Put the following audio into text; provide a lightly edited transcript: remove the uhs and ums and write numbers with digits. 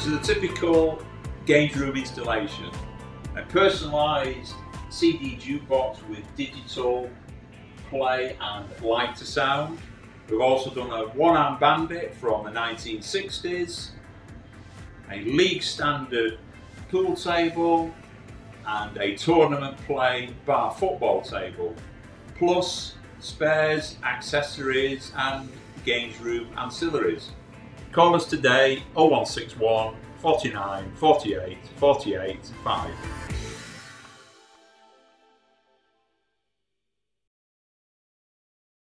This is a typical games room installation. A personalised CD jukebox with digital play and lighter sound. We've also done a one-arm bandit from the 1960s, a league standard pool table, and a tournament play bar football table, plus spares, accessories and games room ancillaries. Call us today 0161 49 48 48 5.